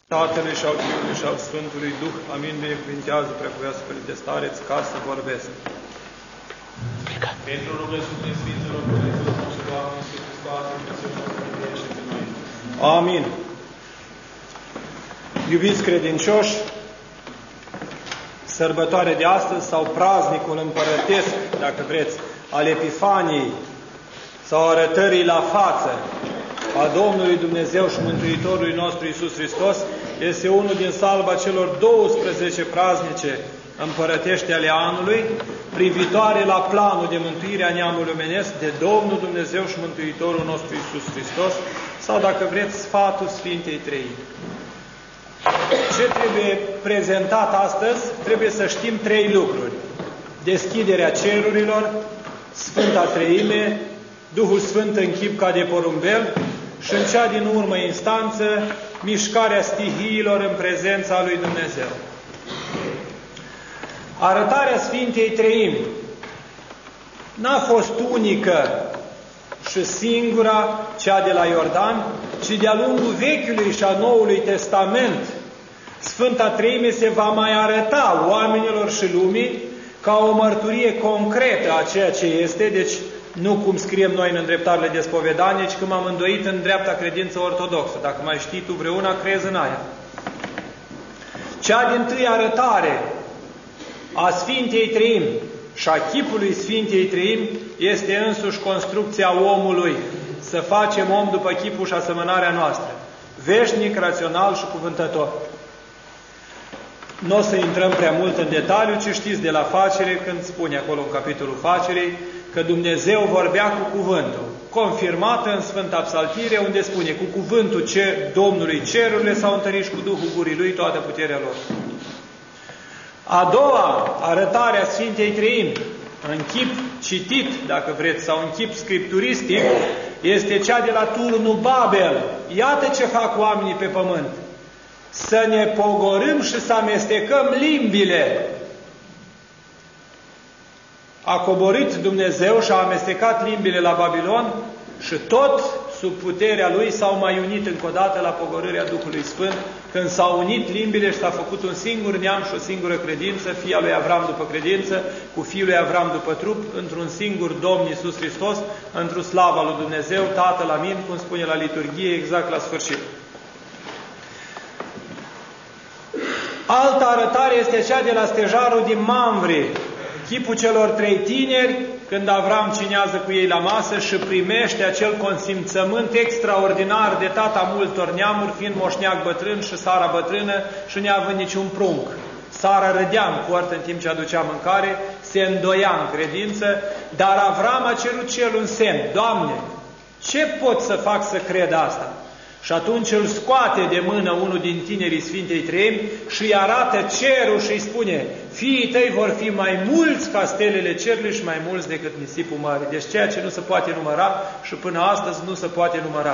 Tatălui și al Fiului și al Sfântului Duh. Amin. Binecuvintează, preacuiasă, Părinte Stareț, ca să vorbesc. Pentru rugăciune Sfinților Părinților și Doamne Iisus Hristos, Dumnezeu și pe noi. Amin. Iubiți credincioși, sărbătoarea de astăzi sau praznicul împărătesc, dacă vreți, al Epifaniei sau arătării la față a Domnului Dumnezeu și Mântuitorului nostru Iisus Hristos, este unul din salva celor 12 praznice împărătești ale anului, privitoare la planul de mântuire a neamului omenesc de Domnul Dumnezeu și Mântuitorul nostru Iisus Hristos, sau, dacă vreți, sfatul Sfintei Treimi. Ce trebuie prezentat astăzi? Trebuie să știm 3 lucruri. Deschiderea cerurilor, Sfânta Treime, Duhul Sfânt în chip ca de porumbel și, în cea din urmă instanță, mișcarea stihiilor în prezența lui Dumnezeu. Arătarea Sfintei Treimi n-a fost unică și singura, cea de la Iordan, ci de-a lungul Vechiului și a Noului Testament, Sfânta Treime se va mai arăta oamenilor și lumii ca o mărturie concretă a ceea ce este, deci nu cum scriem noi în îndreptarele de spovedanie, ci cum am îndoit în dreapta credință ortodoxă. Dacă mai știi tu vreuna, crezi în aia. Cea dintâi arătare a Sfintei Treimi și a chipului Sfintei Treimi este însuși construcția omului, să facem om după chipul și asemănarea noastră, veșnic, rațional și cuvântător. Nu o să intrăm prea mult în detaliu, ci știți de la Facere, când spune acolo în capitolul Facerei, că Dumnezeu vorbea cu cuvântul, confirmată în Sfânta Psaltire, unde spune, cu cuvântul Domnului cerurile s-au întărit și cu Duhul gurii Lui toată puterea lor. A doua arătare a Sfintei Treimi, în chip citit, dacă vreți, sau în chip scripturistic, este cea de la turnul Babel. Iată ce fac oamenii pe pământ. Să ne pogorâm și să amestecăm limbile. A coborât Dumnezeu și a amestecat limbile la Babilon și tot sub puterea Lui s-au mai unit încă o dată la pogorârea Duhului Sfânt, când s-au unit limbile și s-a făcut un singur neam și o singură credință, fia lui Avram după credință, cu fiul lui Avram după trup, într-un singur Domn Iisus Hristos, într-o slava lui Dumnezeu, Tatăl, amin, cum spune la liturghie, exact la sfârșit. Alta arătare este cea de la stejarul din Mamre, chipul celor 3 tineri, când Avram cinează cu ei la masă și primește acel consimțământ extraordinar de tata multor neamuri, fiind moșneac bătrân și Sara bătrână și neavând niciun prunc. Sara râdea în cort în timp ce aducea mâncare, se îndoia în credință, dar Avram a cerut cel un semn. Doamne, ce pot să fac să cred asta? Și atunci îl scoate de mână unul din tinerii Sfintei Treimi și îi arată cerul și îi spune, fiii tăi vor fi mai mulți ca stelele cerului și mai mulți decât nisipul mare. Deci ceea ce nu se poate număra și până astăzi nu se poate număra.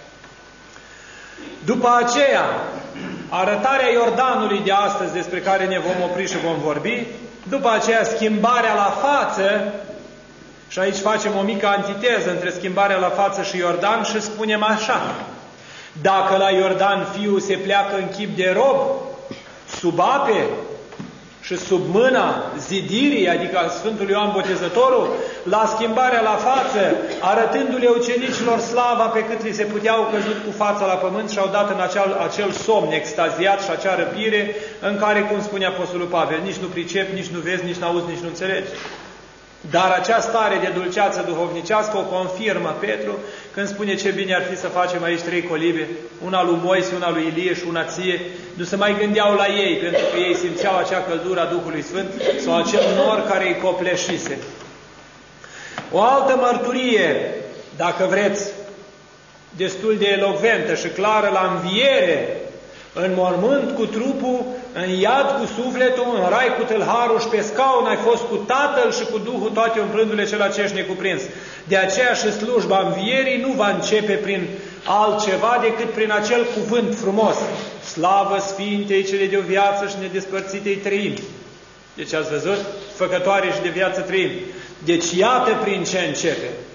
După aceea, arătarea Iordanului de astăzi, despre care ne vom opri și vom vorbi, după aceea schimbarea la față, și aici facem o mică antiteză între schimbarea la față și Iordan și spunem așa, dacă la Iordan fiul se pleacă în chip de rob, sub ape și sub mâna zidirii, adică a Sfântului Ioan Botezătorul, la schimbarea la față, arătându-le ucenicilor slava pe cât li se putea, au căzut cu fața la pământ și au dat în acel somn extaziat și acea răpire în care, cum spune Apostolul Pavel, nici nu pricep, nici nu vezi, nici n-auzi, nici nu înțelegi. Dar acea stare de dulceață duhovnicească o confirmă Petru când spune ce bine ar fi să facem aici 3 colibe, una lui Moise, una lui Ilie și una ție. Nu se mai gândeau la ei, pentru că ei simțeau acea căldură a Duhului Sfânt sau acel nor care îi copleșise. O altă mărturie, dacă vreți, destul de elocventă și clară la înviere, în mormânt cu trupul, în iad cu sufletul, în rai cu tâlharul și pe scaun ai fost cu Tatăl și cu Duhul, toate umplându-le cel acești necuprins. De aceea și slujba învierii nu va începe prin altceva decât prin acel cuvânt frumos. Slavă Sfintei cele de o viață și nedespărțitei Treimi. Deci ați văzut? Făcătoare și de viață Treimi. Deci iată prin ce începe.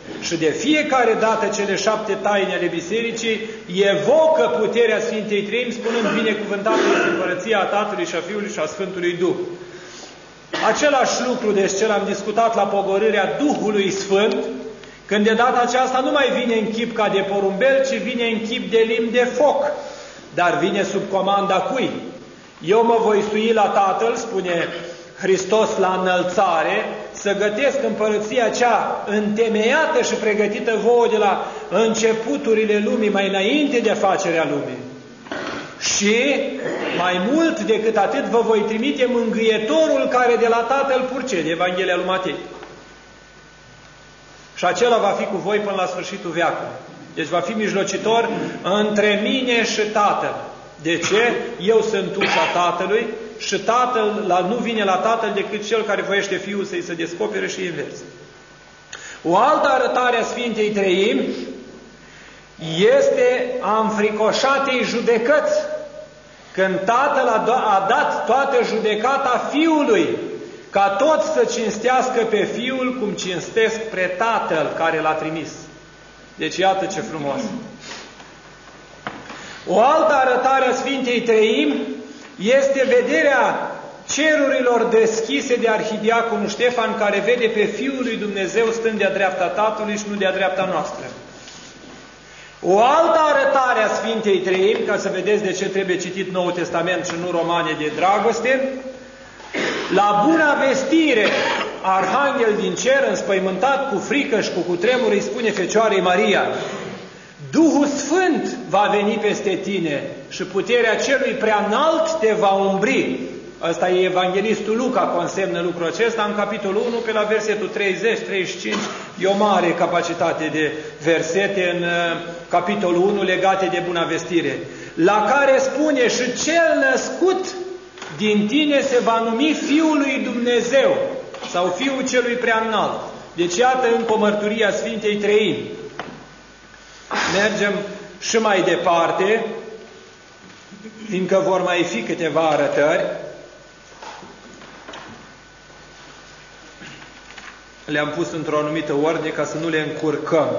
Și de fiecare dată cele 7 taine ale bisericii evocă puterea Sfintei Treimi, spunând: binecuvântată este împărăția a Tatălui și a Fiului și a Sfântului Duh. Același lucru, deci, ce l-am discutat la pogorârea Duhului Sfânt, când de data aceasta nu mai vine în chip ca de porumbel, ci vine în chip de limb de foc. Dar vine sub comanda cui? Eu mă voi sui la Tatăl, spune Hristos la înălțare, să gătesc împărăția cea întemeiată și pregătită vouă de la începuturile lumii, mai înainte de facerea lumii. Și, mai mult decât atât, vă voi trimite mângâietorul care de la Tatăl purcede, Evanghelia lui Matei. Și acela va fi cu voi până la sfârșitul veacului. Deci va fi mijlocitor între mine și Tatăl. De ce? Eu sunt ușa Tatălui și Tatăl nu vine la Tatăl decât cel care voiește Fiul să-i se descopere și invers. O altă arătare a Sfintei Treimi este a înfricoșatei judecăți, când Tatăl a dat toată judecata Fiului, ca toți să cinstească pe Fiul cum cinstesc pre Tatăl care l-a trimis. Deci iată ce frumos! O altă arătare a Sfintei Treimi este vederea cerurilor deschise de arhidiaconul Ștefan, care vede pe Fiul lui Dumnezeu stând de-a dreapta Tatălui și nu de-a dreapta noastră. O altă arătare a Sfintei Treimi, ca să vedeți de ce trebuie citit Noul Testament și nu romane de dragoste, la buna vestire, arhanghel din cer, înspăimântat cu frică și cu cutremur, îi spune Fecioarei Maria: Duhul Sfânt va veni peste tine și puterea celui prea înalt te va umbri. Ăsta e Evanghelistul Luca, consemnă lucrul acesta în capitolul 1, pe la versetul 30-35, e o mare capacitate de versete în capitolul 1 legate de buna vestire, la care spune: și cel născut din tine se va numi Fiul lui Dumnezeu, sau Fiul celui prea înalt. Deci iată încă o mărturie a Sfintei Treimi. Mergem și mai departe, fiindcă vor mai fi câteva arătări. Le-am pus într-o anumită ordine ca să nu le încurcăm.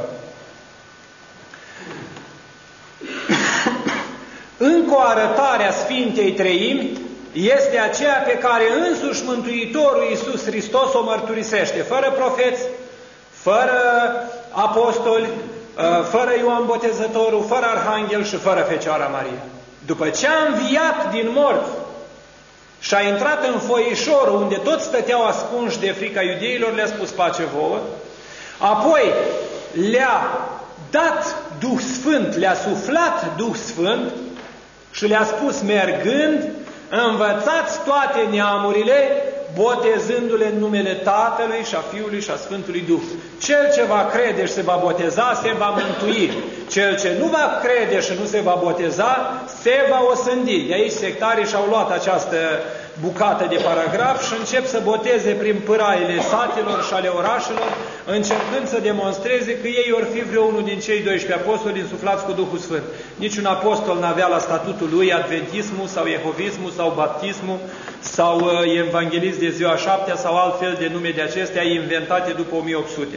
Încă o arătare a Sfintei Treimi este aceea pe care însuși Mântuitorul Iisus Hristos o mărturisește, fără profeți, fără apostoli, fără Ioan Botezătorul, fără Arhanghel și fără Fecioara Maria. După ce a înviat din morți și a intrat în foișorul unde toți stăteau ascunși de frica iudeilor, le-a spus: pace vouă. Apoi le-a dat Duh Sfânt, le-a suflat Duh Sfânt și le-a spus, mergând, învățați toate neamurile, botezându-le în numele Tatălui și a Fiului și a Sfântului Duh. Cel ce va crede și se va boteza, se va mântui. Cel ce nu va crede și nu se va boteza, se va osândi. De aici sectarii și-au luat această bucată de paragraf și încep să boteze prin pâraile satelor și ale orașelor, încercând să demonstreze că ei or fi vreunul din cei 12 apostoli insuflați cu Duhul Sfânt. Niciun apostol n-avea la statutul lui adventismul sau jehovismul sau baptismul sau evanghelist de ziua 7 sau altfel de nume de acestea inventate după 1800.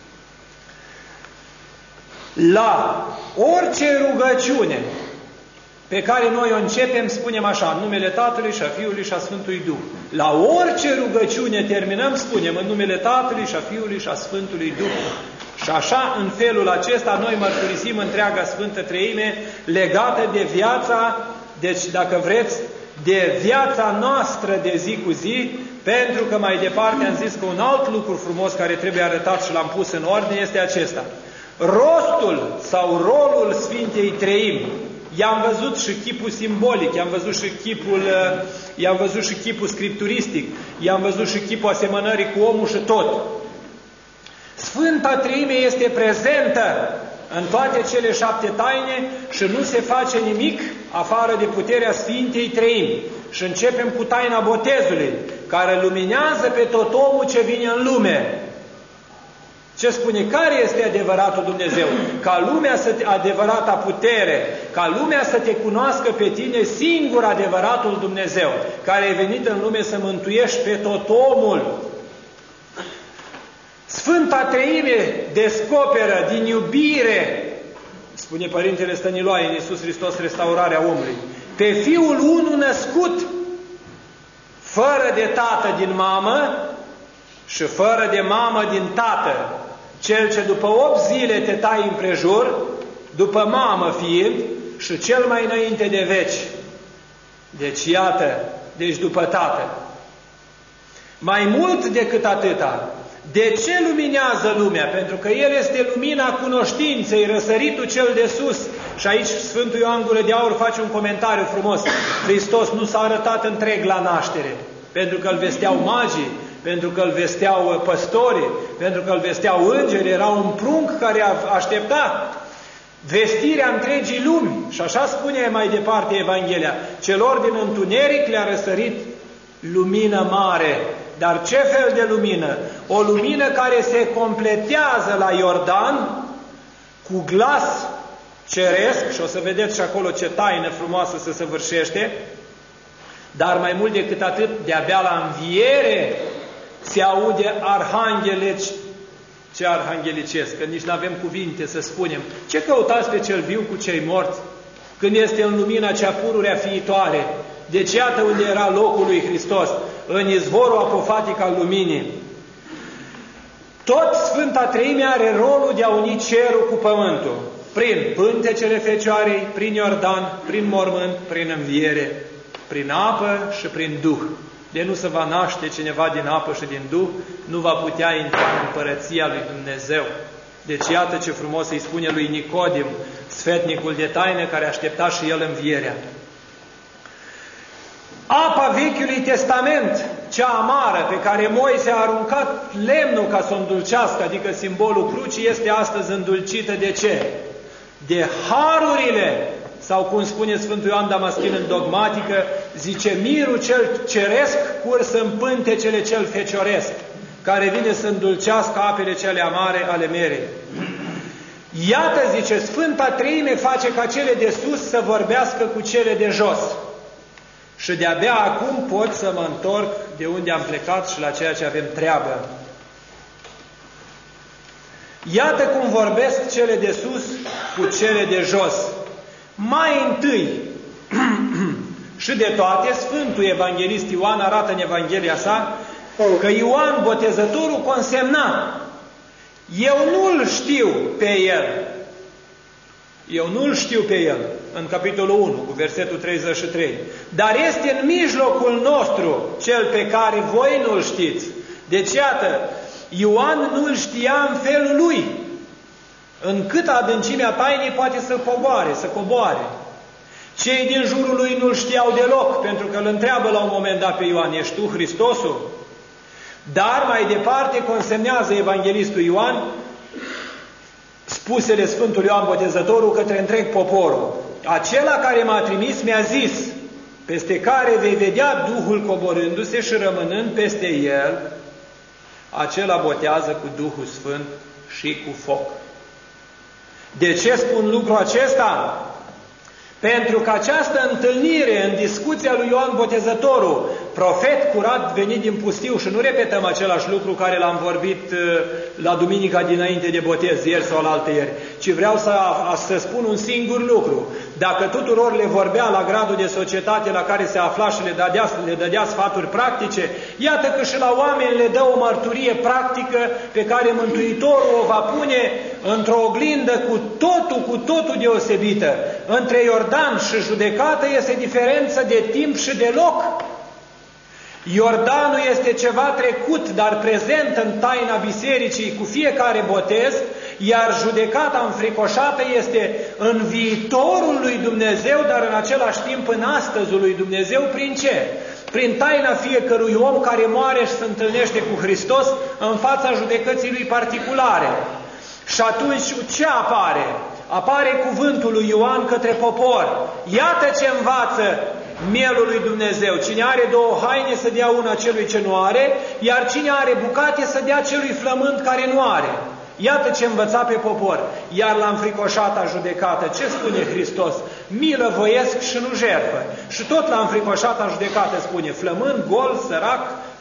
La orice rugăciune pe care noi o începem, spunem așa, în numele Tatălui și a Fiului și a Sfântului Duh. La orice rugăciune terminăm, spunem în numele Tatălui și a Fiului și a Sfântului Duh. Și așa, în felul acesta, noi mărturisim întreaga Sfântă Treime legată de viața, deci, dacă vreți, de viața noastră de zi cu zi, pentru că mai departe am zis că un alt lucru frumos care trebuie arătat și l-am pus în ordine este acesta. Rostul sau rolul Sfintei Treimi, i-am văzut și chipul simbolic, i-am văzut și chipul scripturistic, i-am văzut și chipul asemănării cu omul și tot. Sfânta Treime este prezentă în toate cele 7 taine și nu se face nimic afară de puterea Sfintei Treimi. Și începem cu taina botezului, care luminează pe tot omul ce vine în lume. Ce spune? Care este adevăratul Dumnezeu? Ca lumea adevărata putere, ca lumea să te cunoască pe tine singur adevăratul Dumnezeu, care ai venit în lume să mântuiești pe tot omul. Sfânta Treime descoperă din iubire, spune Părintele Stăniloae în Iisus Hristos, restaurarea omului, pe Fiul unu născut, fără de tată din mamă și fără de mamă din tată, cel ce după 8 zile te tai împrejur, după mamă fiind, și cel mai înainte de veci. Deci iată, deci după tată. Mai mult decât atâta, de ce luminează lumea? Pentru că El este lumina cunoștinței, răsăritul cel de sus. Și aici Sfântul Ioan Gură de Aur face un comentariu frumos. Hristos nu s-a arătat întreg la naștere, pentru că îl vesteau magii, pentru că îl vesteau păstorii, pentru că îl vesteau îngeri, era un prunc care aștepta vestirea întregii lumi. Și așa spune mai departe Evanghelia: celor din întuneric le-a răsărit lumină mare. Dar ce fel de lumină? O lumină care se completează la Iordan cu glas ceresc, și o să vedeți și acolo ce taină frumoasă se săvârșește, dar mai mult decât atât, de-abia la înviere se aude ce arhanghelicesc, că nici nu avem cuvinte să spunem. Ce căutați pe cel viu cu cei morți, când este în lumina cea pururea fiitoare? Deci iată unde era locul lui Hristos, în izvorul apofatic al luminii. Tot Sfânta Treime are rolul de a uni cerul cu pământul, prin pântecele Fecioarei, prin Iordan, prin mormânt, prin înviere, prin apă și prin Duh. De nu se va naște cineva din apă și din Duh, nu va putea intra în împărăția lui Dumnezeu. Deci iată ce frumos îi spune lui Nicodim, sfetnicul de taină, care aștepta și el învierea. Apa Vechiului Testament, cea amară, pe care Moise a aruncat lemnul ca să o îndulcească, adică simbolul crucii, este astăzi îndulcită de ce? De harurile, sau cum spune Sfântul Ioan Damaschin în dogmatică, zice, mirul cel ceresc curs în pântecele cel fecioresc, care vine să îndulcească apele cele amare ale merei. Iată, zice, Sfânta Treime face ca cele de sus să vorbească cu cele de jos. Și de-abia acum pot să mă întorc de unde am plecat și la ceea ce avem treabă. Iată cum vorbesc cele de sus cu cele de jos. Mai întâi, și de toate, Sfântul Evanghelist Ioan arată în Evanghelia sa că Ioan Botezătorul consemna: eu nu-l știu pe el. Eu nu-l știu pe el, în capitolul 1, cu versetul 33. Dar este în mijlocul nostru cel pe care voi nu-l știți. Deci, iată, Ioan nu-l știa în felul lui. În câtă adâncimea tainei poate să coboare. Cei din jurul lui nu-l știau deloc, pentru că îl întreabă la un moment dat pe Ioan: ești tu Hristosul? Dar mai departe consemnează evanghelistul Ioan spusele Sfântului Ioan Botezătorul către întreg poporul: acela care m-a trimis mi-a zis, peste care vei vedea Duhul coborându-se și rămânând peste el, acela botează cu Duhul Sfânt și cu foc. De ce spun lucrul acesta? Pentru că această întâlnire în discuția lui Ioan Botezătorul, profet curat venit din pustiu, și nu repetăm același lucru care l-am vorbit la duminica dinainte de botez, ieri sau alaltăieri, ci vreau să spun un singur lucru. Dacă tuturor le vorbea la gradul de societate la care se afla și le dădea sfaturi practice, iată că și la oameni le dă o mărturie practică pe care Mântuitorul o va pune într-o oglindă cu totul deosebită. Între Iordan și judecată este diferență de timp și de loc. Iordanul este ceva trecut, dar prezent în taina bisericii cu fiecare botez, iar judecata înfricoșată este în viitorul lui Dumnezeu, dar în același timp în astăzul lui Dumnezeu. Prin ce? Prin taina fiecărui om care moare și se întâlnește cu Hristos în fața judecății lui particulare. Și atunci ce apare? Apare cuvântul lui Ioan către popor. Iată ce învață mielul lui Dumnezeu. Cine are 2 haine să dea una celui ce nu are, iar cine are bucate să dea celui flămând care nu are. Iată ce învăța pe popor. Iar la înfricoșata judecată, ce spune Hristos? Milă voiesc și nu jertfă. Și tot la înfricoșata judecată spune: flămând, gol, sărac,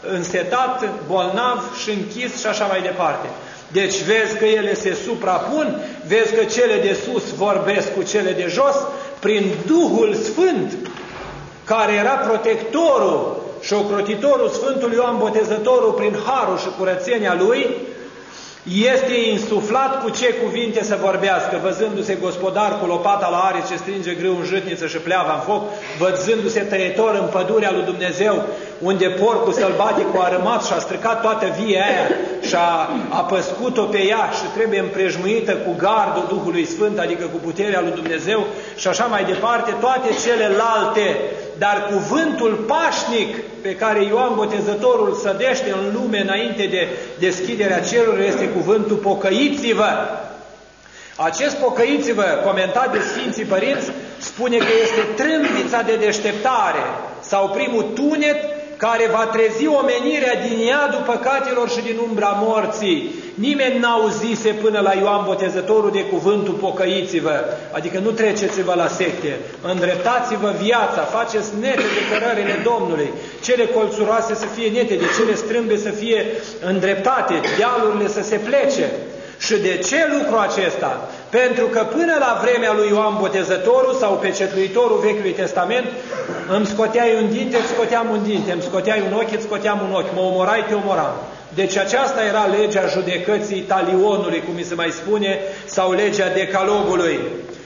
însetat, bolnav și închis și așa mai departe. Deci vezi că ele se suprapun, vezi că cele de sus vorbesc cu cele de jos, prin Duhul Sfânt, care era protectorul și ocrotitorul Sfântului Ioan Botezătorul prin harul și curățenia lui, este insuflat cu ce cuvinte să vorbească, văzându-se gospodar cu lopata la arici ce strânge grâu în jâtniță și pleava în foc, văzându-se tăietor în pădurea lui Dumnezeu, unde porcul sălbaticul a rămas și a stricat toată via aia și a păscut-o pe ea și trebuie împrejmuită cu gardul Duhului Sfânt, adică cu puterea lui Dumnezeu și așa mai departe, toate celelalte. Dar cuvântul pașnic pe care Ioan Botezătorul sădește în lume înainte de deschiderea cerurilor este cuvântul pocăiți-vă. Acest pocăiți-vă, comentat de Sfinții Părinți, spune că este trâmbița de deșteptare sau primul tunet care va trezi omenirea din iadul păcatelor și din umbra morții. Nimeni n-auzise până la Ioan Botezătorul de cuvântul pocăiți-vă, adică nu treceți-vă la secte, îndreptați-vă viața, faceți nete de cărările Domnului, cele colțuroase să fie nete, de cele strâmbe să fie îndreptate, dealurile să se plece. Și de ce lucru acesta? Pentru că până la vremea lui Ioan Botezătorul sau pecetluitorul Vechiului Testament, îmi scoteai un dinte, îți scoteam un dinte, îmi scoteai un ochi, îți scoteam un ochi, mă omorai, te omoram. Deci aceasta era legea judecății talionului, cum mi se mai spune, sau legea decalogului.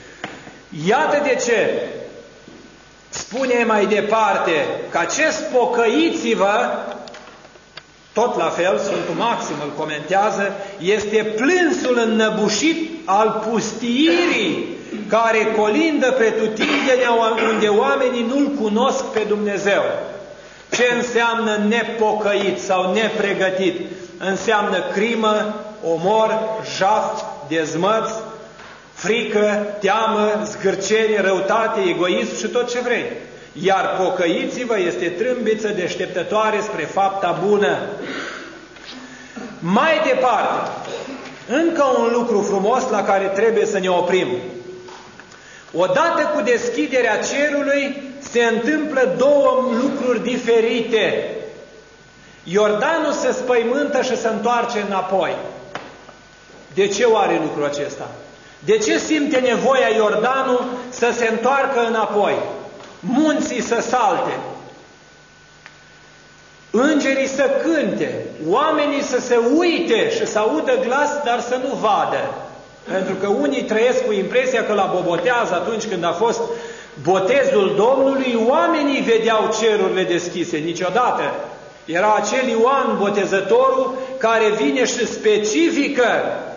Iată de ce spune mai departe că acest pocăiți-vă, tot la fel, Sfântul Maxim îl comentează, este plânsul înnăbușit al pustiirii care colindă pretutindenea unde oamenii nu-L cunosc pe Dumnezeu. Ce înseamnă nepocăit sau nepregătit? Înseamnă crimă, omor, jaf, dezmăț, frică, teamă, zgârcenie, răutate, egoism și tot ce vrei. Iar pocăiți-vă este trâmbiță deșteptătoare spre fapta bună. Mai departe, încă un lucru frumos la care trebuie să ne oprim. Odată cu deschiderea cerului se întâmplă două lucruri diferite. Iordanul se spăimântă și se întoarce înapoi. De ce oare lucrul acesta? De ce simte nevoia Iordanul să se întoarcă înapoi? Munții să salte, îngerii să cânte, oamenii să se uite și să audă glas, dar să nu vadă. Pentru că unii trăiesc cu impresia că la Boboteaz, atunci când a fost botezul Domnului, oamenii vedeau cerurile deschise. Niciodată. Era acel Ioan Botezătorul care vine și specifică.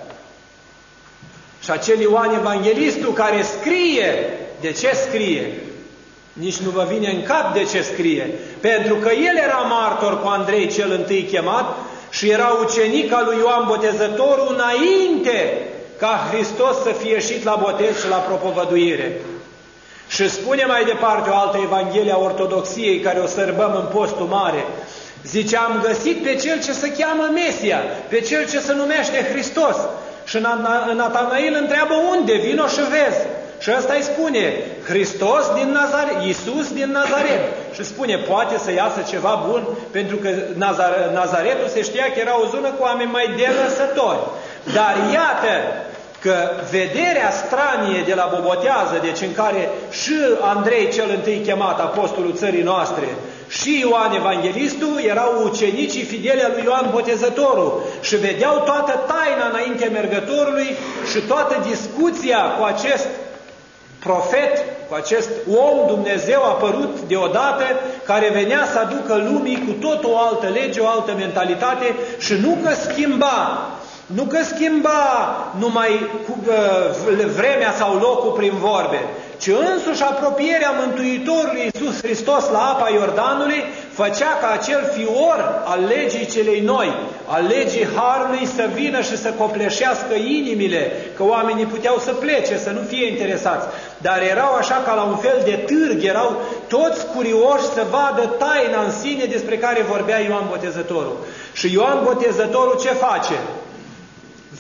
Și acel Ioan Evanghelistul care scrie. De ce scrie? Nici nu vă vine în cap de ce scrie. Pentru că el era martor cu Andrei cel întâi chemat și era ucenic al lui Ioan Botezătorul înainte ca Hristos să fie ieșit la botez și la propovăduire. Și spune mai departe o altă Evanghelie a Ortodoxiei care o sărbăm în postul mare. Zice, am găsit pe cel ce se cheamă Mesia, pe cel ce se numește Hristos. Și Natanail întreabă unde, vino și vezi. Și ăsta îi spune, Hristos din Nazaret, Iisus din Nazaret. Și spune, poate să iasă ceva bun, pentru că Nazaretul se știa că era o zonă cu oameni mai delăsători. Dar iată că vederea stranie de la Bobotează, deci în care și Andrei cel întâi chemat, apostolul țării noastre, și Ioan Evanghelistul erau ucenicii fideli al lui Ioan Botezătorul și vedeau toată taina înaintea mergătorului și toată discuția cu acest profet, cu acest om Dumnezeu apărut deodată, care venea să aducă lumii cu tot o altă lege, o altă mentalitate și nu că schimba numai vremea sau locul prin vorbe, ci însuși apropierea Mântuitorului Iisus Hristos la apa Iordanului făcea ca acel fior al legii celei noi, al legii Harului să vină și să copleșească inimile, că oamenii puteau să plece, să nu fie interesați, dar erau așa ca la un fel de târg, erau toți curioși să vadă taina în sine despre care vorbea Ioan Botezătorul. Și Ioan Botezătorul ce face?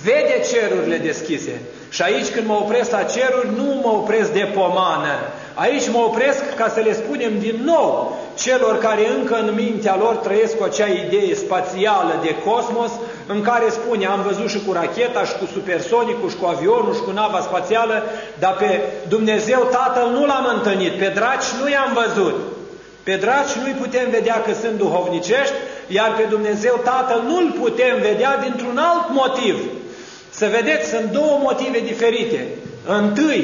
vede cerurile deschise. Și aici când mă opresc la ceruri, nu mă opresc de pomană. Aici mă opresc ca să le spunem din nou celor care încă în mintea lor trăiesc cu acea idee spațială de cosmos, în care spune, am văzut și cu racheta, și cu supersonicul, și cu avionul, și cu nava spațială, dar pe Dumnezeu Tatăl nu l-am întâlnit, pe draci nu i-am văzut. Pe draci nu-i putem vedea că sunt duhovnicești, iar pe Dumnezeu Tatăl nu-L putem vedea dintr-un alt motiv. Să vedeți, sunt două motive diferite. Întâi,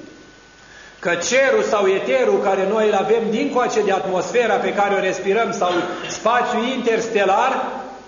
că cerul sau eterul care noi îl avem dincoace de atmosfera pe care o respirăm sau spațiul interstelar,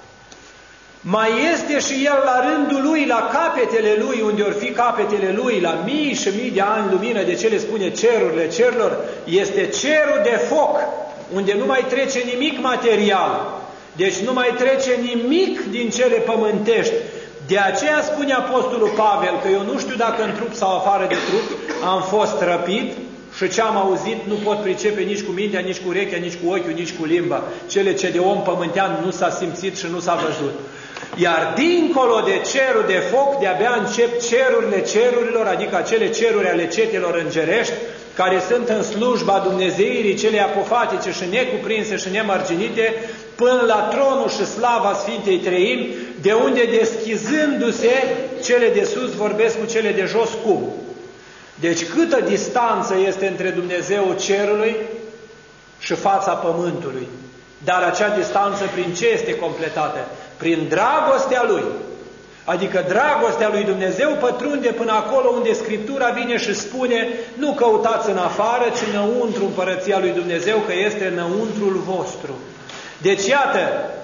mai este și el la rândul lui, la capetele lui, unde or fi capetele lui, la mii și mii de ani lumină, de ce le spune cerurile cerurilor, este cerul de foc, unde nu mai trece nimic material, deci nu mai trece nimic din cele pământești. De aceea spune Apostolul Pavel că eu nu știu dacă în trup sau afară de trup am fost răpit și ce am auzit nu pot pricepe nici cu mintea, nici cu urechea, nici cu ochiul, nici cu limba. Cele ce de om pământean nu s-a simțit și nu s-a văzut. Iar dincolo de cerul de foc, de-abia încep cerurile cerurilor, adică acele ceruri ale cetelor îngerești, care sunt în slujba Dumnezeirii, cele apofatice și necuprinse și nemărginite, până la tronul și slava Sfintei Treimi, de unde deschizându-se cele de sus vorbesc cu cele de jos cum. Deci câtă distanță este între Dumnezeu cerului și fața pământului. Dar acea distanță prin ce este completată? Prin dragostea Lui. Adică dragostea lui Dumnezeu pătrunde până acolo unde Scriptura vine și spune nu căutați în afară, ci înăuntru împărăția lui Dumnezeu, că este înăuntrul vostru. Deci iată,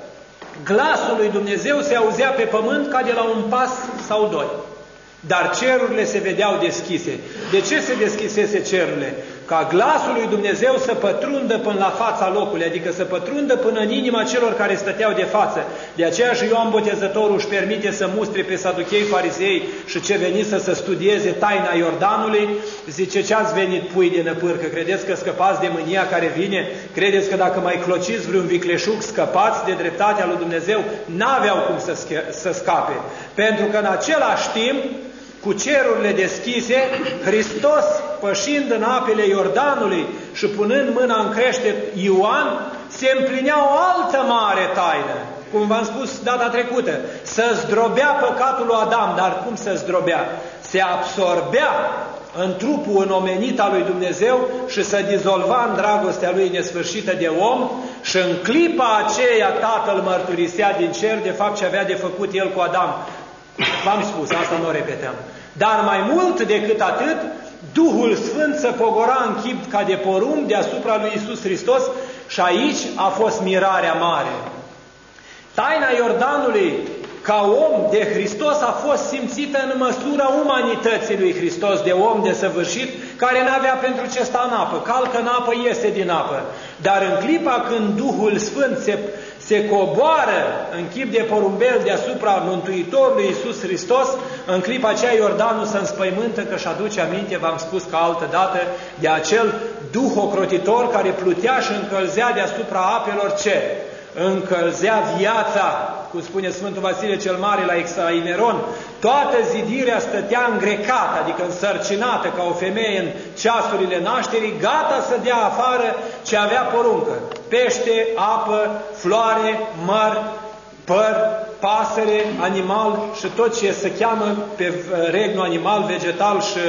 glasul lui Dumnezeu se auzea pe pământ ca de la un pas sau doi. Dar cerurile se vedeau deschise. De ce se deschisese cerurile? Ca glasul lui Dumnezeu să pătrundă până la fața locului, adică să pătrundă până în inima celor care stăteau de față. De aceea și Ioan Botezătorul își permite să mustre pe saduchei, farisei și ce veni să studieze taina Iordanului. Zice, ce ați venit pui de năpârcă? Credeți că scăpați de mânia care vine? Credeți că dacă mai clociți vreun vicleșug scăpați de dreptatea lui Dumnezeu? N-aveau cum să scape. Pentru că în același timp, cu cerurile deschise, Hristos, pășind în apele Iordanului și punând mâna în creștet Ioan, se împlinea o altă mare taină. Cum v-am spus data trecută, să zdrobea păcatul lui Adam, dar cum să zdrobea? Se absorbea în trupul înomenit al lui Dumnezeu și se dizolva în dragostea lui nesfârșită de om și în clipa aceea Tatăl mărturisea din cer de fapt ce avea de făcut el cu Adam. V-am spus, asta nu o repetăm. Dar mai mult decât atât, Duhul Sfânt se pogora în chip ca de porumb deasupra lui Iisus Hristos și aici a fost mirarea mare. Taina Iordanului ca om de Hristos a fost simțită în măsura umanității lui Hristos, de om desăvârșit, care n-avea pentru ce sta în apă. Calcă în apă, iese din apă. Dar în clipa când Duhul Sfânt se coboară în chip de porumbel deasupra Mântuitorului Iisus Hristos, în clipa aceea Iordanul se înspăimântă că își aduce aminte, v-am spus că altă dată, de acel duh ocrotitor care plutea și încălzea deasupra apelor ce? Încălzea viața, cum spune Sfântul Vasile cel Mare la Exaimeron, toată zidirea stătea îngrecată, adică însărcinată ca o femeie în ceasurile nașterii, gata să dea afară ce avea poruncă. Pește, apă, floare, măr, păr, pasăre, animal și tot ce se cheamă pe regnul animal, vegetal și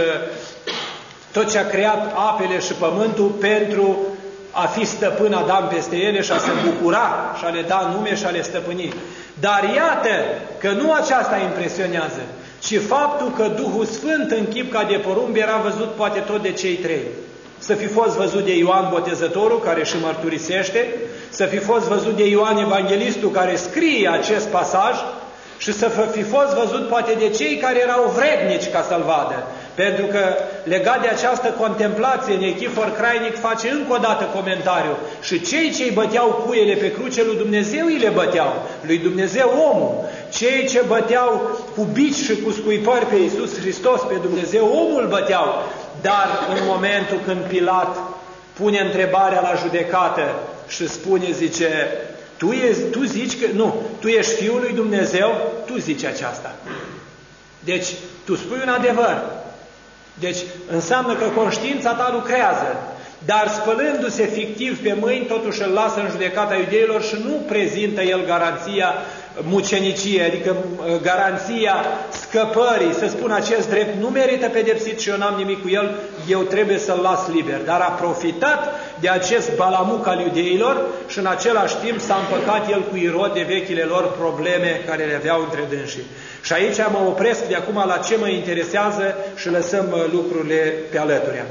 tot ce a creat apele și pământul pentru a fi stăpân Adam peste ele și a se bucura și a le da nume și a le stăpâni. Dar iată că nu aceasta impresionează, ci faptul că Duhul Sfânt în chip ca de porumb era văzut poate tot de cei trei. Să fi fost văzut de Ioan Botezătorul, care și mărturisește, să fi fost văzut de Ioan Evanghelistul, care scrie acest pasaj, și să fi fost văzut poate de cei care erau vrednici ca să-l vadă. Pentru că legat de această contemplație, Nechifor Crainic face încă o dată comentariu. Și cei ce îi băteau cuiele pe cruce, lui Dumnezeu îi le băteau, lui Dumnezeu omul. Cei ce băteau cu bici și cu scuipări pe Iisus Hristos, pe Dumnezeu omul băteau. Dar în momentul când Pilat pune întrebarea la judecată și spune, zice, tu zici că, nu, tu ești Fiul lui Dumnezeu, tu zici aceasta. Deci, tu spui un adevăr. Deci, înseamnă că conștiința ta lucrează. Dar spălându-se fictiv pe mâini, totuși îl lasă în judecata iudeilor și nu prezintă el garanția muceniciei, adică garanția scăpării, să spun acest drept nu merită pedepsit și eu n-am nimic cu el, eu trebuie să-l las liber. Dar a profitat de acest balamuc al iudeilor și în același timp s-a împăcat el cu Irod de vechile lor probleme care le aveau între dânsii. Și aici mă opresc de acum la ce mă interesează și lăsăm lucrurile pe alăturea.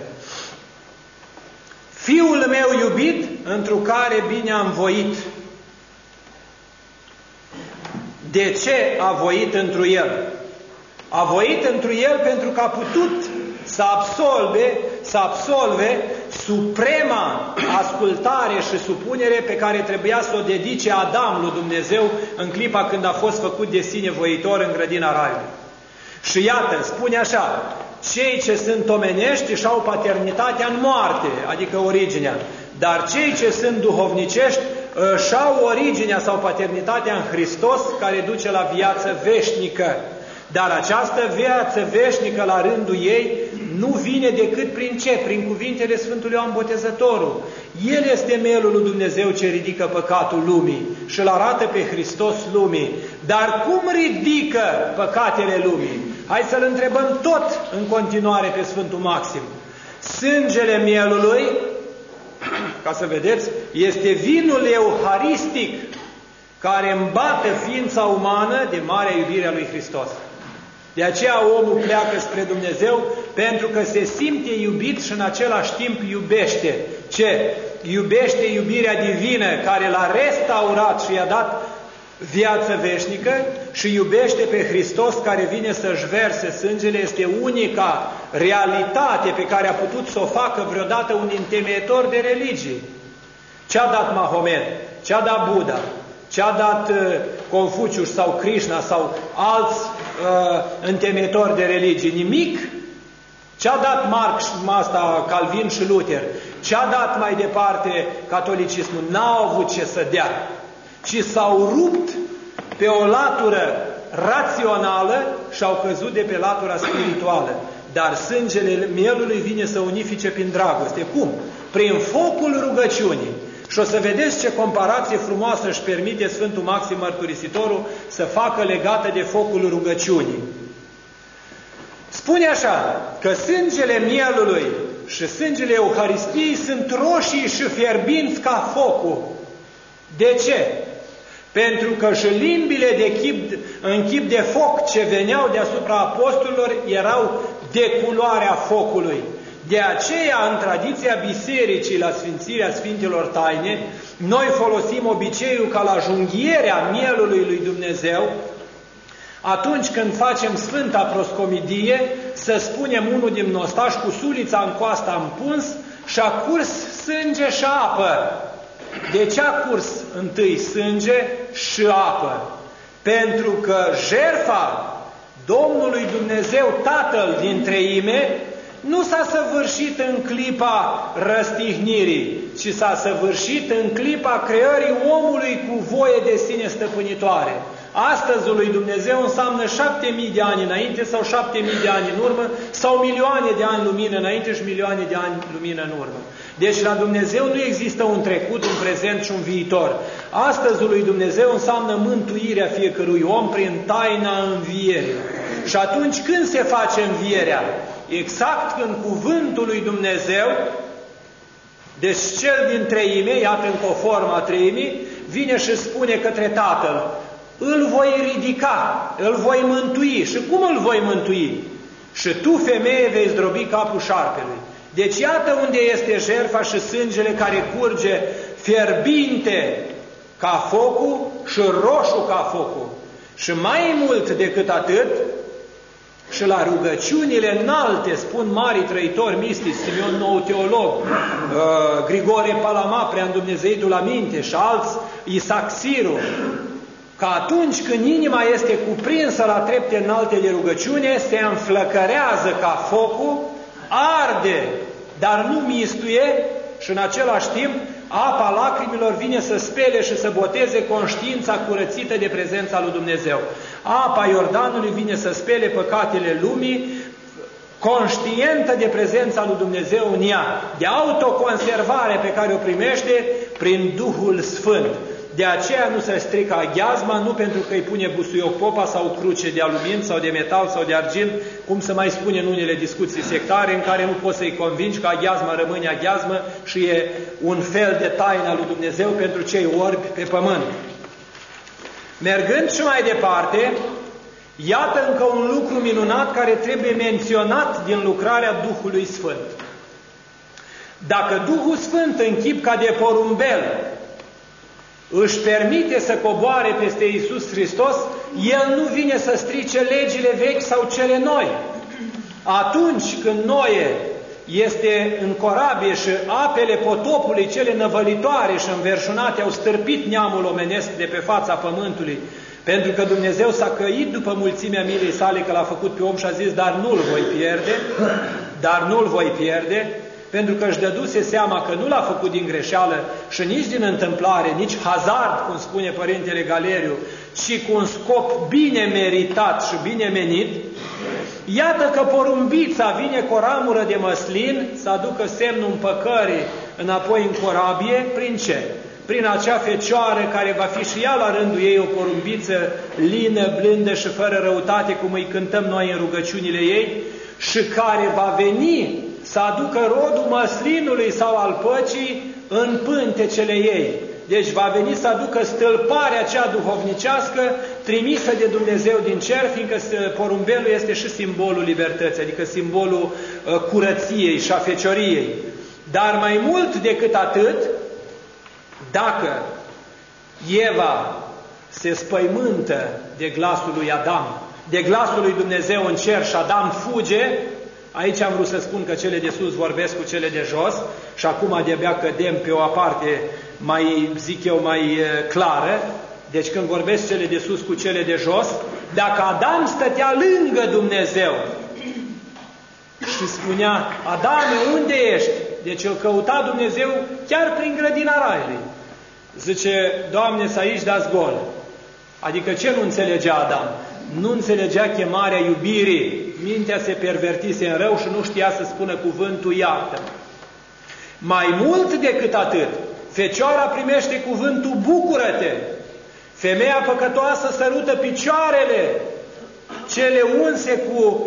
Fiul meu iubit, întru care bine am voit. De ce a voit întru el? A voit întru el pentru că a putut să absolve suprema ascultare și supunere pe care trebuia să o dedice Adam lui Dumnezeu în clipa când a fost făcut de sine voitor în grădina Raiului. Și iată, spune așa, cei ce sunt omenești își au paternitatea în moarte, adică originea, dar cei ce sunt duhovnicești își au originea sau paternitatea în Hristos, care duce la viață veșnică. Dar această viață veșnică la rândul ei nu vine decât prin ce? Prin cuvintele Sfântului Ioan Botezătorul. El este mielul lui Dumnezeu ce ridică păcatul lumii și îl arată pe Hristos lumii. Dar cum ridică păcatele lumii? Hai să-l întrebăm tot în continuare pe Sfântul Maxim. Sângele mielului, ca să vedeți, este vinul euharistic care îmbată ființa umană de marea iubire a lui Hristos. De aceea omul pleacă spre Dumnezeu pentru că se simte iubit și în același timp iubește. Ce? Iubește iubirea divină care l-a restaurat și i-a dat viață veșnică și iubește pe Hristos care vine să-și verse sângele. Este unica realitate pe care a putut să o facă vreodată un întemeitor de religii. Ce-a dat Mahomet? Ce-a dat Buddha? Ce-a dat Confucius sau Krishna sau alți întemeitori de religii? Nimic. Ce-a dat Marx, Calvin și Luther? Ce-a dat mai departe catolicismul? N-au avut ce să dea, ci s-au rupt pe o latură rațională și au căzut de pe latura spirituală. Dar sângele mielului vine să unifice prin dragoste. Cum? Prin focul rugăciunii. Și o să vedeți ce comparație frumoasă își permite Sfântul Maxim Mărturisitorul să facă legată de focul rugăciunii. Spune așa, că sângele mielului și sângele Euharistiei sunt roșii și fierbinți ca focul. De ce? Pentru că și limbile în chip de foc ce veneau deasupra apostolilor erau de culoarea focului. De aceea, în tradiția bisericii la sfințirea Sfintelor Taine, noi folosim obiceiul ca la junghierea mielului lui Dumnezeu, atunci când facem Sfânta Proscomidie, să spunem unul din nostași cu sulița în coasta împuns și a curs sânge și apă. De ce a curs întâi sânge și apă? Pentru că jertfa Domnului Dumnezeu Tatăl din Treime nu s-a săvârșit în clipa răstihnirii, ci s-a săvârșit în clipa creării omului cu voie de sine stăpânitoare. Astăzi lui Dumnezeu înseamnă 7000 de ani înainte sau 7000 de ani în urmă sau milioane de ani lumină înainte și milioane de ani lumină în urmă. Deci la Dumnezeu nu există un trecut, un prezent și un viitor. Astăzi lui Dumnezeu înseamnă mântuirea fiecărui om prin taina învierii. Și atunci când se face învierea? Exact când cuvântul lui Dumnezeu, deci cel din treime, iată încă o formă a treimii, vine și spune către Tatăl, îl voi ridica, îl voi mântui. Și cum îl voi mântui? Și tu, femeie, vei zdrobi capul șarpelui. Deci iată unde este jertfa și sângele care curge fierbinte ca focul și roșu ca focul. Și mai mult decât atât, și la rugăciunile înalte, spun marii trăitori mistici, Simeon Nou Teolog, Grigore Palama, Preandumnezeitul la minte și alți, Isaac Siru, că atunci când inima este cuprinsă la trepte înalte de rugăciune, se înflăcărează ca focul, arde, dar nu mistuie și în același timp apa lacrimilor vine să spele și să boteze conștiința curățită de prezența lui Dumnezeu. Apa Iordanului vine să spele păcatele lumii, conștientă de prezența lui Dumnezeu în ea, de autoconservare pe care o primește prin Duhul Sfânt. De aceea nu se strică aghiazma, nu pentru că îi pune busuioc popa sau cruce de aluminiu sau de metal sau de argint, cum se mai spune în unele discuții sectare, în care nu poți să-i convingi că aghiazma rămâne aghiazmă și e un fel de taina lui Dumnezeu pentru cei orbi pe pământ. Mergând și mai departe, iată încă un lucru minunat care trebuie menționat din lucrarea Duhului Sfânt. Dacă Duhul Sfânt în chip ca de porumbel își permite să coboare peste Iisus Hristos, El nu vine să strice legile vechi sau cele noi. Atunci când Noe este în corabie și apele potopului, cele năvălitoare și înverșunate, au stârpit neamul omenesc de pe fața pământului, pentru că Dumnezeu s-a căit după mulțimea milei sale că l-a făcut pe om și a zis, dar nu-l voi pierde, pentru că își dăduse seama că nu l-a făcut din greșeală și nici din întâmplare, nici hazard, cum spune Părintele Galeriu, ci cu un scop bine meritat și bine menit. Iată că porumbița vine cu o ramură de măslin să aducă semnul împăcării înapoi în corabie. Prin ce? Prin acea fecioară care va fi și ea la rândul ei o porumbiță lină, blândă și fără răutate, cum îi cântăm noi în rugăciunile ei, și care va veni să aducă rodul măslinului sau al păcii în pântecele ei. Deci va veni să aducă stâlparea cea duhovnicească trimisă de Dumnezeu din cer, fiindcă porumbelul este și simbolul libertății, adică simbolul curăției și a fecioriei. Dar mai mult decât atât, dacă Eva se spăimântă de glasul lui Adam, de glasul lui Dumnezeu în cer și Adam fuge, aici am vrut să spun că cele de sus vorbesc cu cele de jos și acum de-abia cădem pe o aparte mai, zic eu, mai clară. Deci când vorbesc cele de sus cu cele de jos, dacă Adam stătea lângă Dumnezeu și spunea, Adame, unde ești? Deci îl căuta Dumnezeu chiar prin grădina Raiului. Zice, Doamne, să aici dați gol. Adică ce nu înțelegea Adam? Nu înțelegea chemarea iubirii. Mintea se pervertise în rău și nu știa să spună cuvântul iartă. Mai mult decât atât, fecioara primește cuvântul bucură-te. Femeia păcătoasă sărută picioarele, cele unse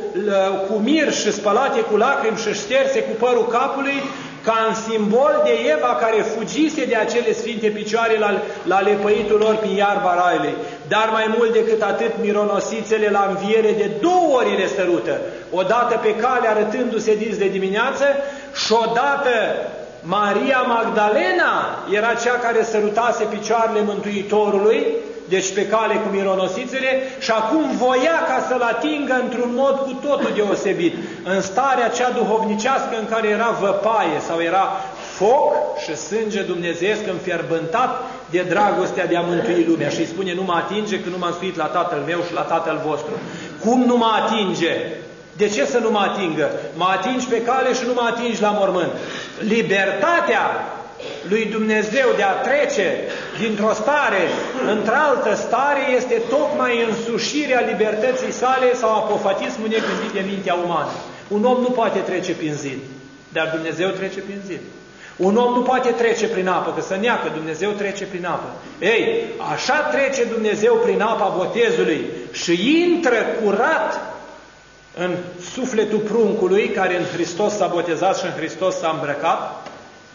cu mir și spălate cu lacrimi și șterse cu părul capului, ca în simbol de Eva care fugise de acele sfinte picioare la lepăitul lor prin iarba Raiului. Dar mai mult decât atât, mironosițele la înviere de 2 ori le sărută. Odată pe cale arătându-se dis de dimineață și odată Maria Magdalena era cea care sărutase picioarele Mântuitorului, deci pe cale cu mironosițele, și acum voia ca să-l atingă într-un mod cu totul deosebit, în starea cea duhovnicească în care era văpaie sau era foc și sânge dumnezeiesc înfierbântat de dragostea de a mântui lumea. Și îi spune, nu mă atinge că nu m-am suit la Tatăl meu și la Tatăl vostru. Cum nu mă atinge? De ce să nu mă atingă? Mă atingi pe cale și nu mă atingi la mormânt. Libertatea lui Dumnezeu de a trece dintr-o stare într-altă stare este tocmai însușirea libertății sale sau apofatismul negândit de mintea umană. Un om nu poate trece prin zid, dar Dumnezeu trece prin zid. Un om nu poate trece prin apă, că să neacă, Dumnezeu trece prin apă. Ei, așa trece Dumnezeu prin apa botezului și intră curat în sufletul pruncului care în Hristos s-a botezat și în Hristos s-a îmbrăcat.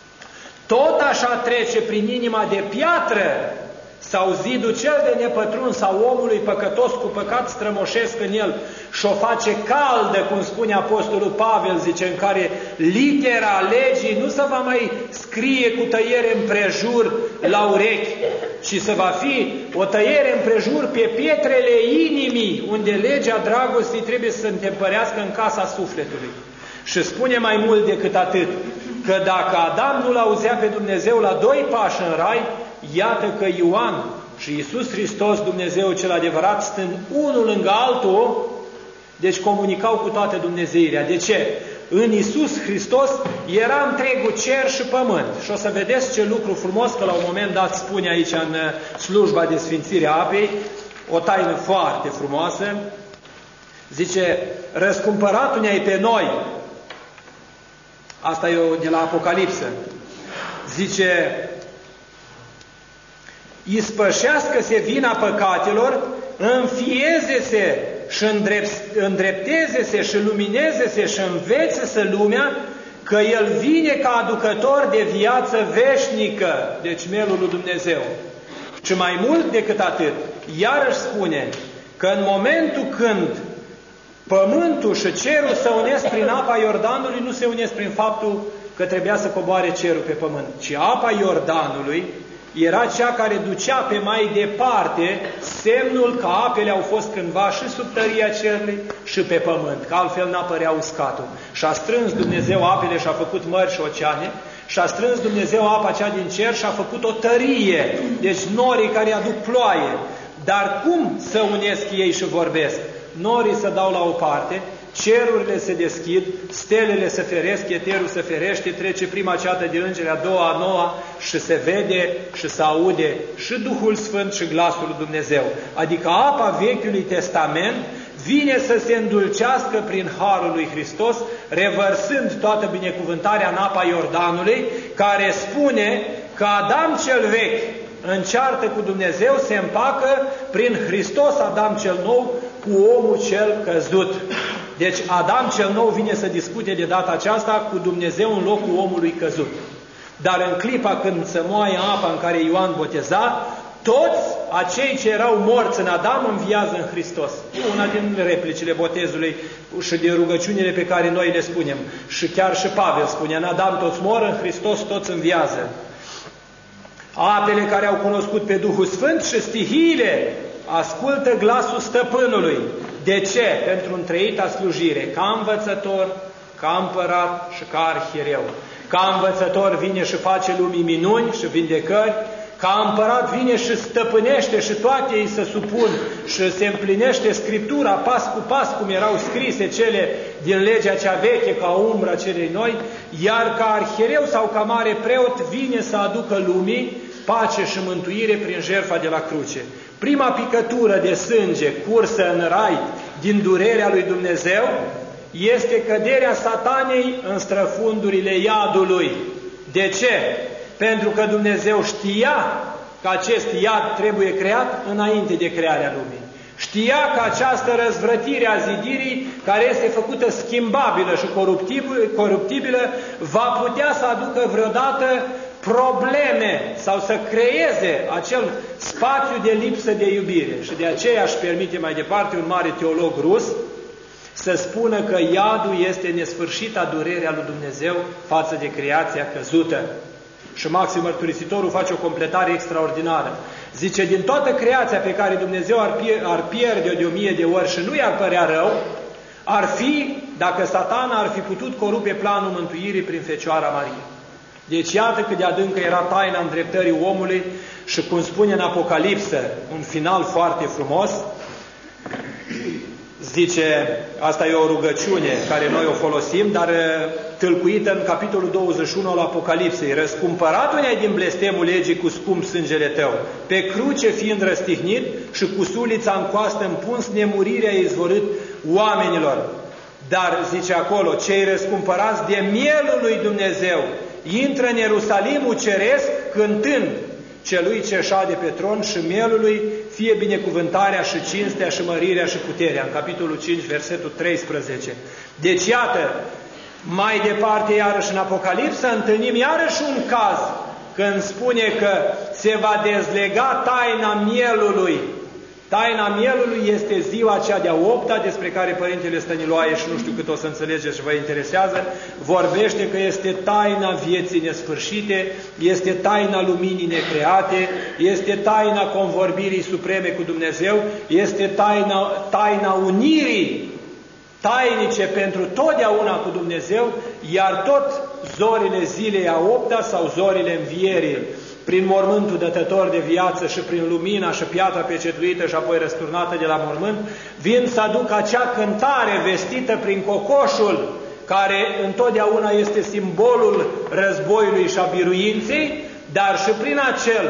Tot așa trece prin inima de piatră sau zidul cel de nepătruns sau omului păcătos cu păcat strămoșesc în el și o face caldă, cum spune Apostolul Pavel, zice, în care litera legii nu se va mai scrie cu tăiere împrejur la urechi, ci se va fi o tăiere împrejur pe pietrele inimii, unde legea dragostei trebuie să se întempărească în casa sufletului. Și spune mai mult decât atât, că dacă Adam nu l-auzea pe Dumnezeu la 2 pași în rai, iată că Ioan și Iisus Hristos, Dumnezeu cel adevărat, stând unul lângă altul, deci comunicau cu toată dumnezeirea. De ce? în Iisus Hristos era întregul cer și pământ. Și o să vedeți ce lucru frumos, că la un moment dat spune aici în slujba de sfințire a apei, o taină foarte frumoasă. Zice, răscumpăratul ne-ai pe noi. Asta e de la Apocalipsă. Zice, ispășească-se vina păcatelor, înfieze-se și îndrepteze-se și lumineze-se și învețe-se lumea că El vine ca aducător de viață veșnică, deci mielul lui Dumnezeu. Și mai mult decât atât, iarăși spune că în momentul când pământul și cerul se unesc prin apa Iordanului, nu se unesc prin faptul că trebuia să coboare cerul pe pământ, ci apa Iordanului era cea care ducea pe mai departe semnul că apele au fost cândva și sub tăria cerului și pe pământ, că altfel n-apărea uscatul. Și a strâns Dumnezeu apele și a făcut mări și oceane, și a strâns Dumnezeu apa cea din cer și a făcut o tărie, deci norii care aduc ploaie. Dar cum să unesc ei și vorbesc? Norii se dau la o parte, cerurile se deschid, stelele se feresc, eterul se ferește, trece prima ceată de îngeri, a doua, a noua și se vede și se aude și Duhul Sfânt și glasul lui Dumnezeu. Adică apa Vechiului Testament vine să se îndulcească prin Harul lui Hristos, revărsând toată binecuvântarea în apa Iordanului, care spune că Adam cel vechi înceartă cu Dumnezeu, se împacă prin Hristos Adam cel nou cu omul cel căzut. Deci Adam cel nou vine să discute de data aceasta cu Dumnezeu în locul omului căzut. Dar în clipa când se moaie apa în care Ioan boteza, toți acei ce erau morți în Adam înviază în Hristos. Una din replicile botezului și de rugăciunile pe care noi le spunem. Și chiar și Pavel spune, în Adam toți mor, în Hristos toți înviază. Apele care au cunoscut pe Duhul Sfânt și stihiile ascultă glasul stăpânului. De ce? Pentru întreita slujire, ca învățător, ca împărat și ca arhiereu. Ca învățător vine și face lumii minuni și vindecări, ca împărat vine și stăpânește și toate ei se supun și se împlinește Scriptura pas cu pas, cum erau scrise cele din legea cea veche, ca umbra celei noi, iar ca arhiereu sau ca mare preot vine să aducă lumii pace și mântuire prin jertfa de la cruce. Prima picătură de sânge cursă în rai din durerea lui Dumnezeu este căderea Satanei în străfundurile iadului. De ce? Pentru că Dumnezeu știa că acest iad trebuie creat înainte de crearea lumii. Știa că această răzvrătire a zidirii, care este făcută schimbabilă și coruptibilă, va putea să aducă vreodată probleme sau să creeze acel spațiu de lipsă de iubire. Și de aceea își permite mai departe un mare teolog rus să spună că iadul este nesfârșita durere a lui Dumnezeu față de creația căzută. Și Maxim Mărturisitorul face o completare extraordinară. Zice, din toată creația pe care Dumnezeu ar pierde de 1000 de ori și nu i-ar părea rău, ar fi, dacă Satana ar fi putut corupe planul mântuirii prin Fecioara Marie. Deci iată cât de adâncă era taina îndreptării omului și, cum spune în Apocalipsă, un final foarte frumos, zice, asta e o rugăciune care noi o folosim, dar tâlcuită în capitolul 21 al Apocalipsei. Răscumpăratul-ne din blestemul legii cu scump sângele tău, pe cruce fiind răstihnit și cu sulița în coastă împuns, nemurirea izvorât oamenilor. Dar, zice acolo, cei răscumpărați de mielul lui Dumnezeu intră în Ierusalimul ceresc cântând, celui ce șade pe tron și mielului fie binecuvântarea și cinstea și mărirea și puterea. În capitolul 5, versetul 13. Deci iată, mai departe iarăși în Apocalipsă întâlnim iarăși un caz când spune că se va dezlega taina mielului. Taina mielului este ziua cea de-a 8-a, despre care Părintele Stăniloae, și nu știu cât o să înțelegeți și vă interesează, vorbește că este taina vieții nesfârșite, este taina luminii necreate, este taina convorbirii supreme cu Dumnezeu, este taina unirii tainice pentru totdeauna cu Dumnezeu, iar tot zorile zilei a 8-a sau zorile învierii, prin mormântul dătător de viață și prin lumina și piatra pecetuită și apoi răsturnată de la mormânt, vin să aducă acea cântare vestită prin cocoșul care întotdeauna este simbolul războiului și a biruinței, dar și prin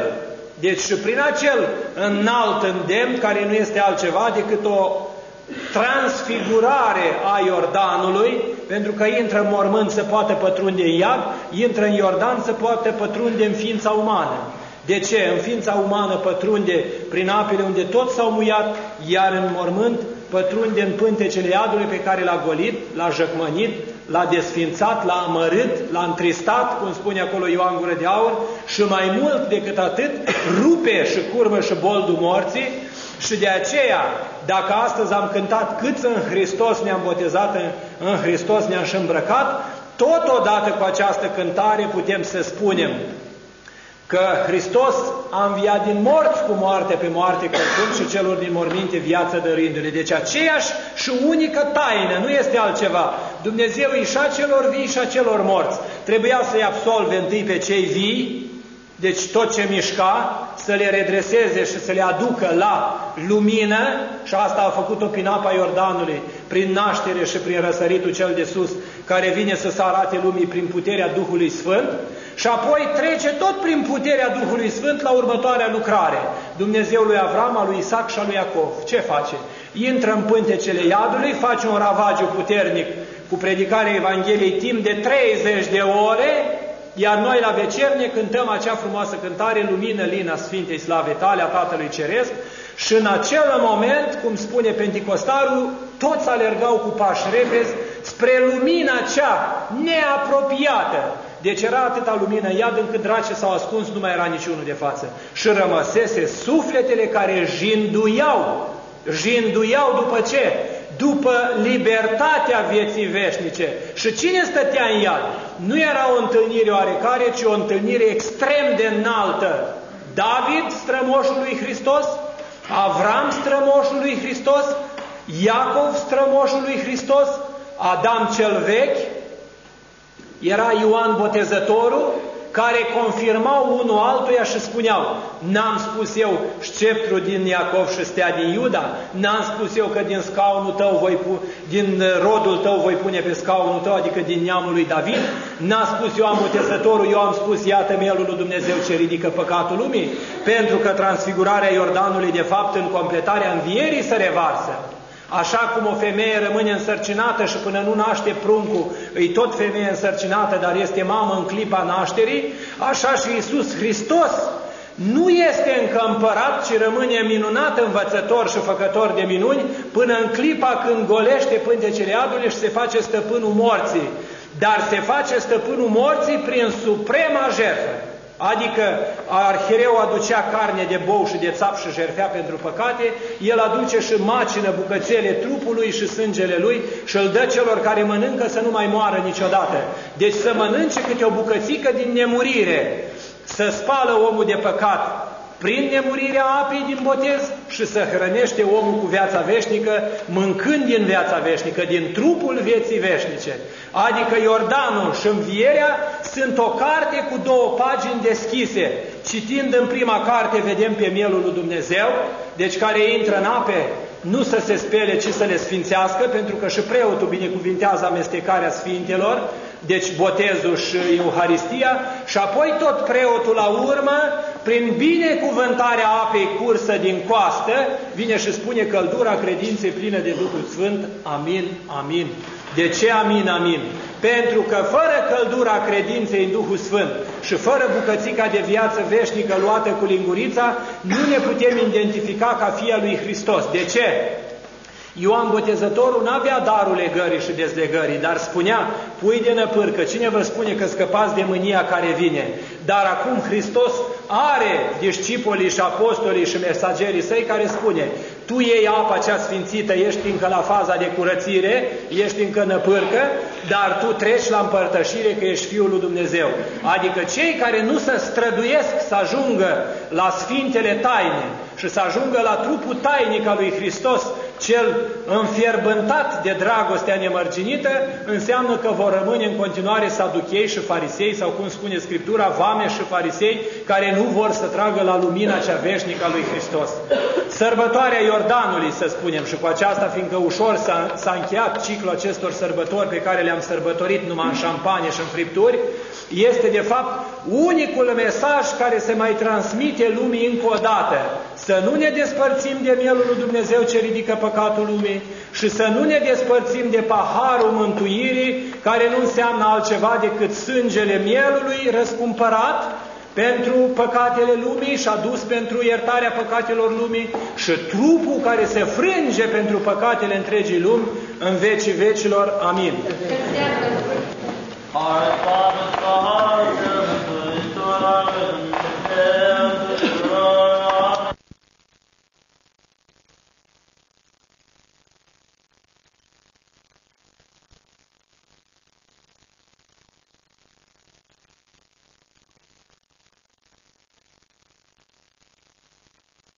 acel înalt îndemn, care nu este altceva decât o transfigurare a Iordanului, pentru că intră în mormânt să poată pătrunde în iad, intră în Iordan să poată pătrunde în ființa umană. De ce? În ființa umană pătrunde prin apele unde toți s-au muiat, iar în mormânt pătrunde în pântecele iadului pe care l-a golit, l-a jăcmănit, l-a desfințat, l-a amărât, l-a întristat, cum spune acolo Ioan Gură de Aur, și mai mult decât atât, rupe și curmă și boldul morții. Și de aceea, dacă astăzi am cântat câți în Hristos ne-am botezat, în Hristos ne-am și îmbrăcat, totodată cu această cântare putem să spunem că Hristos a înviat din morți cu moarte pe moarte călcând și celor din morminte viață dăruindu-le. Deci aceeași și unică taină, nu este altceva. Dumnezeu e și a celor vii și a celor morți. Trebuia să-i absolve întâi pe cei vii, deci tot ce mișca, să le redreseze și să le aducă la lumină, și asta a făcut-o prin apa Iordanului, prin naștere și prin răsăritul cel de sus, care vine să se arate lumii prin puterea Duhului Sfânt, și apoi trece tot prin puterea Duhului Sfânt la următoarea lucrare. Dumnezeul lui Avram, al lui Isaac și al lui Iacov. Ce face? Intră în pântecele iadului, face un ravagiu puternic cu predicarea Evangheliei timp de 30 de ore, iar noi la vecernie cântăm acea frumoasă cântare, Lumină lina Sfintei Slave Tale, a Tatălui Ceresc, și în acel moment, cum spune Penticostarul, toți alergau cu pași repezi spre lumina cea neapropiată. Deci era atâta lumină în iad încât dracii s-au ascuns, nu mai era niciunul de față. Și rămăsese sufletele care jinduiau după ce? După libertatea vieții veșnice. Și cine stătea în iad? Nu era o întâlnire oarecare, ci o întâlnire extrem de înaltă. David, strămoșul lui Hristos, Avram, strămoșul lui Hristos, Iacov, strămoșul lui Hristos, Adam cel vechi, era Ioan Botezătorul, care confirmau unul altuia și spuneau: n-am spus eu sceptrul din Iacov și stea din Iuda, n-am spus eu că din scaunul tău din rodul tău voi pune pe scaunul tău, adică din neamul lui David, n-am spus Ioan Botezătorul, eu am spus iată mielul lui Dumnezeu ce ridică păcatul lumii, pentru că transfigurarea Iordanului de fapt în completarea învierii se revarsă. Așa cum o femeie rămâne însărcinată și până nu naște pruncul, e tot femeie însărcinată, dar este mamă în clipa nașterii, așa și Iisus Hristos nu este încă împărat, ci rămâne minunat învățător și făcător de minuni, până în clipa când golește pântecele iadului și se face stăpânul morții. Dar se face stăpânul morții prin suprema jertfă. Adică arhiereu aducea carne de bou și de țap și jertfea pentru păcate, el aduce și macină bucățele trupului și sângele lui și îl dă celor care mănâncă să nu mai moară niciodată. Deci să mănânce câte o bucățică din nemurire, să spală omul de păcat prin nemurirea apei din botez și să hrănește omul cu viața veșnică, mâncând din viața veșnică, din trupul vieții veșnice. Adică Iordanul și învierea sunt o carte cu două pagini deschise. Citind în prima carte vedem pe mielul lui Dumnezeu, deci care intră în ape, nu să se spele, ci să le sfințească, pentru că și preotul binecuvintează amestecarea sfintelor, deci botezul și Euharistia, și apoi tot preotul la urmă, prin binecuvântarea apei cursă din coastă, vine și spune căldura credinței plină de Duhul Sfânt. Amin, amin. De ce amin, amin? Pentru că fără căldura credinței în Duhul Sfânt și fără bucățica de viață veșnică luată cu lingurița, nu ne putem identifica ca fii al lui Hristos. De ce? Ioan Botezătorul nu avea darul legării și dezlegării, dar spunea: pui de năpârcă, cine vă spune că scăpați de mânia care vine? Dar acum Hristos are discipolii și apostolii și mesagerii săi care spune: tu iei apa cea sfințită, ești încă la faza de curățire, ești încă năpârcă, dar tu treci la împărtășire că ești Fiul lui Dumnezeu. Adică cei care nu se străduiesc să ajungă la sfintele taine și să ajungă la trupul tainic al lui Hristos, cel înfierbântat de dragostea nemărginită, înseamnă că vor rămâne în continuare saduchei și farisei, sau cum spune Scriptura, vame și farisei, care nu vor să tragă la lumina cea veșnică a lui Hristos. Sărbătoarea Iordanului, să spunem, și cu aceasta, fiindcă ușor s-a încheiat ciclul acestor sărbători pe care le-am sărbătorit numai în șampanie și în fripturi, este de fapt unicul mesaj care se mai transmite lumii încă o dată. Să nu ne despărțim de mielul lui Dumnezeu ce ridică păcatul lumii și să nu ne despărțim de paharul mântuirii, care nu înseamnă altceva decât sângele mielului răscumpărat pentru păcatele lumii și adus pentru iertarea păcatelor lumii și trupul care se frânge pentru păcatele întregii lumi în vecii vecilor. Amin. Our Father,